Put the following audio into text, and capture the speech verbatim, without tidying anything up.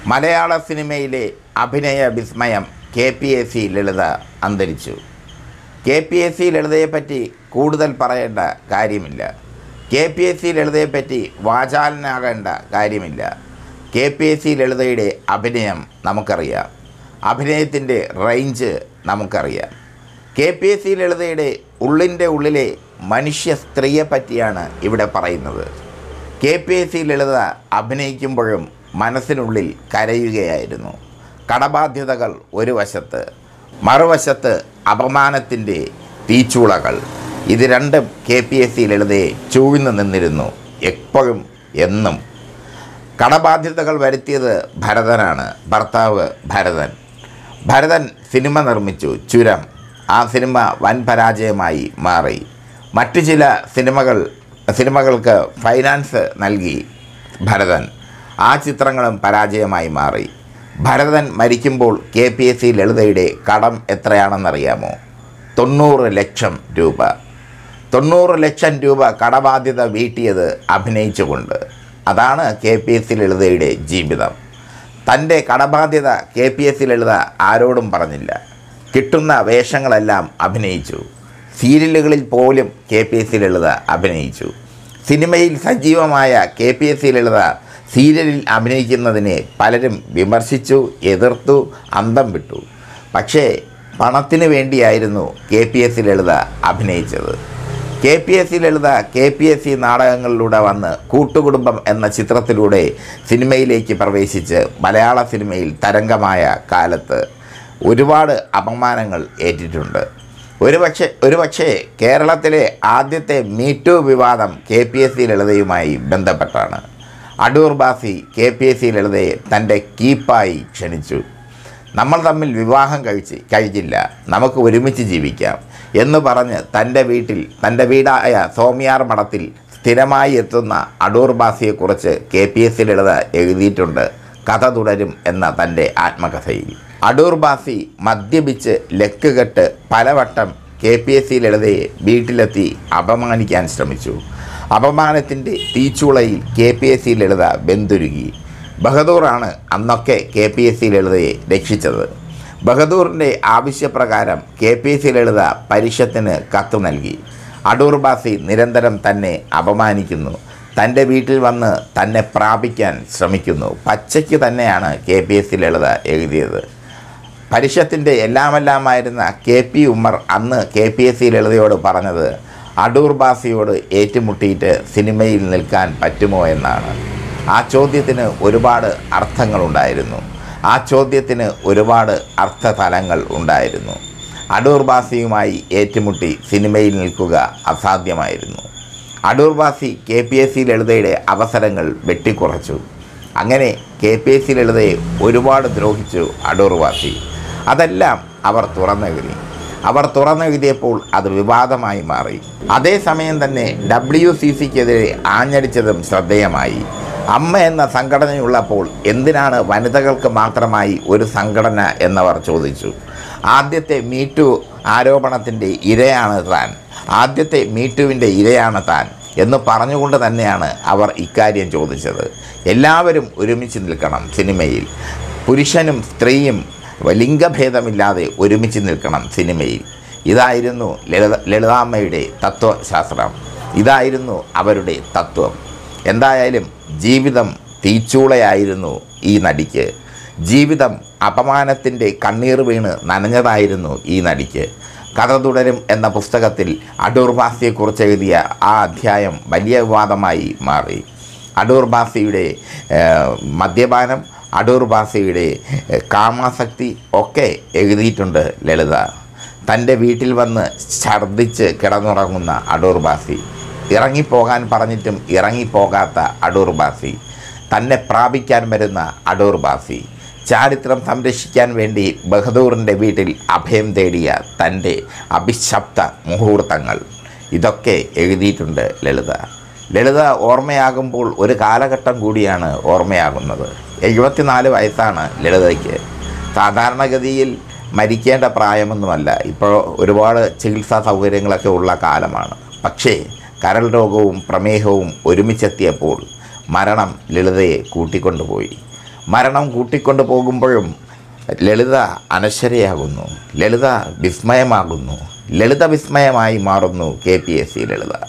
മലയാള സിനിമയിലെ അഭിനയ വിസ്മയം K P A C Lalitha അന്തരിച്ചു. കെ പി എ സി ലളിതയെപ്പറ്റി കൂടുതൽ പറയേണ്ട കാര്യമില്ല. കെ പി എ സി ലളിതയെപ്പറ്റി വാചാലനാകേണ്ട കാര്യമില്ല. കെ പി എ സി ലളിതയുടെ അഭിനയം നമുക്കറിയാം. അഭിനയത്തിൻ്റെ റേഞ്ച് നമുക്കറിയാം. കെ പി എ സി ലളിതയുടെ ഉള്ളിൻ്റെ ഉള്ളിലെ മനുഷ്യ സ്ത്രീയെ പറ്റിയാണ് ഇവിടെ പറയുന്നത്. K P A C Lalitha അഭിനയിക്കുമ്പോഴും മനസ്സിനുള്ളിൽ കരയുകയായിരുന്നു. കടബാധ്യതകൾ ഒരു വശത്ത്, മറുവശത്ത് അപമാനത്തിൻ്റെ തീച്ചൂളകൾ. ഇത് രണ്ടും കെ പി എ സി ലളിതയെ ചൂഴ്ന്നു നിന്നിരുന്നു, എപ്പോഴും എന്നും. കടബാധ്യതകൾ വരുത്തിയത് ഭരതനാണ്, ഭർത്താവ് ഭരതൻ. ഭരതൻ സിനിമ നിർമ്മിച്ചു, ചുരം. ആ സിനിമ വൻ പരാജയമായി മാറി. മറ്റു ചില സിനിമകൾ സിനിമകൾക്ക് ഫൈനാൻസ് നൽകി ഭരതൻ. ആ ചിത്രങ്ങളും പരാജയമായി മാറി. ഭരതൻ മരിക്കുമ്പോൾ കെ പി എ സി ലളിതയുടെ കടം എത്രയാണെന്നറിയാമോ? തൊണ്ണൂറ് ലക്ഷം രൂപ. തൊണ്ണൂറ് ലക്ഷം രൂപ കടബാധ്യത വീട്ടിയത് അഭിനയിച്ചുകൊണ്ട്. അതാണ് കെ പി എസ് സി ലളിതയുടെ ജീവിതം. തൻ്റെ കടബാധ്യത K P S C Lalitha ആരോടും പറഞ്ഞില്ല. കിട്ടുന്ന വേഷങ്ങളെല്ലാം അഭിനയിച്ചു. സീരിയലുകളിൽ പോലും K P S C Lalitha അഭിനയിച്ചു. സിനിമയിൽ സജീവമായ K P S C Lalitha സീരിയലിൽ അഭിനയിക്കുന്നതിനെ പലരും വിമർശിച്ചു, എതിർത്തു, അന്തം വിട്ടു. പക്ഷേ പണത്തിന് വേണ്ടിയായിരുന്നു K P S C Lalitha അഭിനയിച്ചത്. K P S C Lalitha K P S C നാടകങ്ങളിലൂടെ വന്ന് കൂട്ടുകുടുംബം എന്ന ചിത്രത്തിലൂടെ സിനിമയിലേക്ക് പ്രവേശിച്ച് മലയാള സിനിമയിൽ തരംഗമായ കാലത്ത് ഒരുപാട് അപമാനങ്ങൾ ഏറ്റിട്ടുണ്ട്. ഒരുപക്ഷെ ഒരുപക്ഷെ കേരളത്തിലെ ആദ്യത്തെ മീറ്റു വിവാദം കെ പി എസ് സി ലളിതയുമായി ബന്ധപ്പെട്ടാണ്. Adoor Bhasi K P S C ലളിതയെ തൻ്റെ കീപ്പായി ക്ഷണിച്ചു. നമ്മൾ തമ്മിൽ വിവാഹം കഴിച്ച് കഴിച്ചില്ല, നമുക്ക് ഒരുമിച്ച് ജീവിക്കാം എന്ന് പറഞ്ഞ് തൻ്റെ വീട്ടിൽ തൻ്റെ വീടായ സോമിയാർ മഠത്തിൽ സ്ഥിരമായി എത്തുന്ന അടൂർ ബാസിയെക്കുറിച്ച് K P S C Lalitha എഴുതിയിട്ടുണ്ട് കഥ തുടരും എന്ന തൻ്റെ ആത്മകഥയിൽ. അടൂർ ബാസി മദ്യപിച്ച് ലക്ക് കെട്ട് പലവട്ടം കെ പി എസ് സി ലളിതയെ വീട്ടിലെത്തി അപമാനിക്കാൻ ശ്രമിച്ചു. അപമാനത്തിൻ്റെ തീച്ചൂളയിൽ K P S C Lalitha വെന്തുരുകി. ബഹദൂറാണ് അന്നൊക്കെ കെ പി എസ് സി ലളിതയെ രക്ഷിച്ചത്. ബഹദൂറിൻ്റെ ആവശ്യപ്രകാരം K P S C Lalitha പരിഷത്തിന് കത്ത് നൽകി. അടൂർ ബാസി നിരന്തരം തന്നെ അപമാനിക്കുന്നു, തൻ്റെ വീട്ടിൽ വന്ന് തന്നെ പ്രാപിക്കാൻ ശ്രമിക്കുന്നു. പച്ചയ്ക്ക് തന്നെയാണ് K P S C Lalitha എഴുതിയത്. പരിഷത്തിൻ്റെ എല്ലാമെല്ലാമായിരുന്ന കെ പി ഉമ്മർ അന്ന് കെ പി എസ് സി ലളിതയോട് പറഞ്ഞത് അടൂർ ബാസിയോട് ഏറ്റുമുട്ടിയിട്ട് സിനിമയിൽ നിൽക്കാൻ പറ്റുമോ എന്നാണ്. ആ ചോദ്യത്തിന് ഒരുപാട് അർത്ഥങ്ങളുണ്ടായിരുന്നു. ആ ചോദ്യത്തിന് ഒരുപാട് അർത്ഥതലങ്ങൾ ഉണ്ടായിരുന്നു. അടൂർ ബാസിയുമായി ഏറ്റുമുട്ടി സിനിമയിൽ നിൽക്കുക അസാധ്യമായിരുന്നു. Adoor Bhasi K P S C ലളിതയുടെ അവസരങ്ങൾ വെട്ടിക്കുറച്ചു. അങ്ങനെ കെ പി എസ് സി ലളിതയെ ഒരുപാട് ദ്രോഹിച്ചു അടൂർ ബാസി. അതെല്ലാം അവർ തുറന്നെഴുതി. അവർ തുറന്നെഴുതിയപ്പോൾ അത് വിവാദമായി മാറി. അതേസമയം തന്നെ ഡബ്ല്യു സി സിക്കെതിരെ ആഞ്ഞടിച്ചതും ശ്രദ്ധേയമായി. അമ്മ എന്ന സംഘടനയുള്ളപ്പോൾ എന്തിനാണ് വനിതകൾക്ക് മാത്രമായി ഒരു സംഘടന എന്നവർ ചോദിച്ചു. ആദ്യത്തെ മീറ്റു ആരോപണത്തിൻ്റെ ഇരയാണ് താൻ, ആദ്യത്തെ മീറ്റുവിൻ്റെ ഇരയാണ് താൻ എന്ന് പറഞ്ഞുകൊണ്ട് തന്നെയാണ് അവർ ഇക്കാര്യം ചോദിച്ചത്. എല്ലാവരും ഒരുമിച്ച് നിൽക്കണം സിനിമയിൽ. പുരുഷനും സ്ത്രീയും ലിംഗഭേദമില്ലാതെ ഒരുമിച്ച് നിൽക്കണം സിനിമയിൽ. ഇതായിരുന്നു ലളിത ലളിതാമ്മയുടെ തത്വശാസ്ത്രം. ഇതായിരുന്നു അവരുടെ തത്വം. എന്തായാലും ജീവിതം തീച്ചൂളയായിരുന്നു ഈ നടിക്ക്. ജീവിതം അപമാനത്തിൻ്റെ കണ്ണീർ വീണ് നനഞ്ഞതായിരുന്നു ഈ നടിക്ക്. കഥ തുടരും എന്ന പുസ്തകത്തിൽ അടൂർ ബാസിയെക്കുറിച്ച് എഴുതിയ ആ അധ്യായം വലിയ വിവാദമായി മാറി. അടൂർ ബാസിയുടെ മദ്യപാനം, അടൂർ ബാസിയുടെ കാമാസക്തി ഒക്കെ എഴുതിയിട്ടുണ്ട് ലളിത. തൻ്റെ വീട്ടിൽ വന്ന് ഛർദ്ദിച്ച് കിടന്നുറങ്ങുന്ന അടൂർ ബാസി, ഇറങ്ങിപ്പോകാൻ പറഞ്ഞിട്ടും ഇറങ്ങിപ്പോകാത്ത അടൂർ ബാസി, തന്നെ പ്രാപിക്കാൻ വരുന്ന അടൂർ ബാസി, ചാരിത്രം സംരക്ഷിക്കാൻ വേണ്ടി ബഹദൂറിൻ്റെ വീട്ടിൽ അഭയം തേടിയ തൻ്റെ അഭിശപ്ത മുഹൂർത്തങ്ങൾ, ഇതൊക്കെ എഴുതിയിട്ടുണ്ട് ലളിത. ലളിത ഓർമ്മയാകുമ്പോൾ ഒരു കാലഘട്ടം കൂടിയാണ് ഓർമ്മയാകുന്നത്. എഴുപത്തിനാല് വയസ്സാണ് ലളിതയ്ക്ക്. സാധാരണഗതിയിൽ മരിക്കേണ്ട പ്രായമൊന്നുമല്ല. ഇപ്പോൾ ഒരുപാട് ചികിത്സാ സൗകര്യങ്ങളൊക്കെ ഉള്ള കാലമാണ്. പക്ഷേ കരൾ രോഗവും പ്രമേഹവും ഒരുമിച്ചെത്തിയപ്പോൾ മരണം ലളിതയെ കൂട്ടിക്കൊണ്ടുപോയി. മരണം കൂട്ടിക്കൊണ്ടു പോകുമ്പോഴും ലളിത അനശ്വരയാകുന്നു, ലളിത വിസ്മയമാകുന്നു, ലളിത വിസ്മയമായി മാറുന്നു കെ പി എസ് സി ലളിത.